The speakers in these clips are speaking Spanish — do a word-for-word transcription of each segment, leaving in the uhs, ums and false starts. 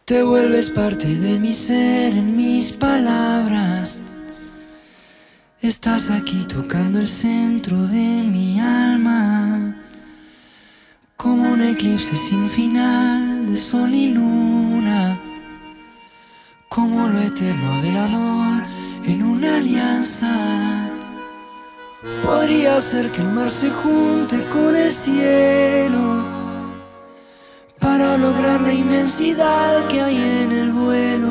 Te vuelves parte de mi ser en mis palabras. Estás aquí tocando el centro de mi alma, como un eclipse sin final de sol y luna, como lo eterno del amor en una alianza. Podría ser que el mar se junte con el cielo para lograr la inmensidad que hay en el vuelo,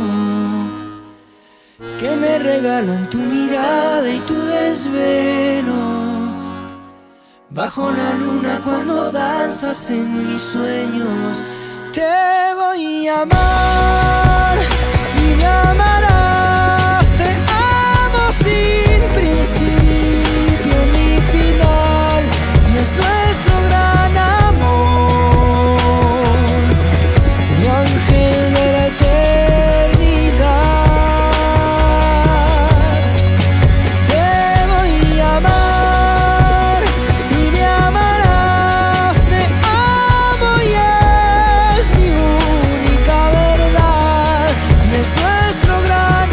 que me regalan tu mirada y tu desvelo. Bajo la luna cuando danzas en mis sueños, te voy a amar y me amarás. Te amo sin principio ni final, y es nuestro gran amor, mi ángel de la eternidad. Te voy a amar y me amarás. Te amo y es mi única verdad, y es nuestro gran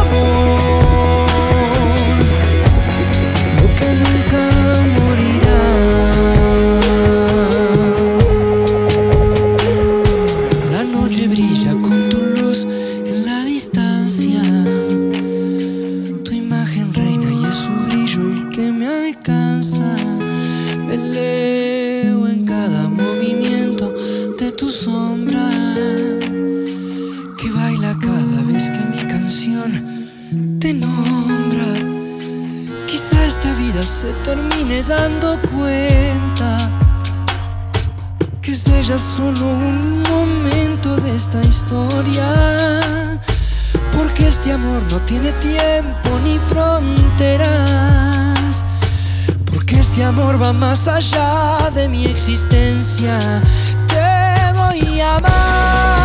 amor, lo que nunca morirá. La noche brilla con tu luz en la distancia, tu imagen reina y es su brillo el que me alcanza. Me leo en cada movimiento de tu sombra, que baila cada vez que mi canción te nombra. Quizá esta vida se termine dando cuenta que es ella solo un momento de esta historia, porque este amor no tiene tiempo ni fronteras, porque este amor va más allá de mi existencia. Te voy a amar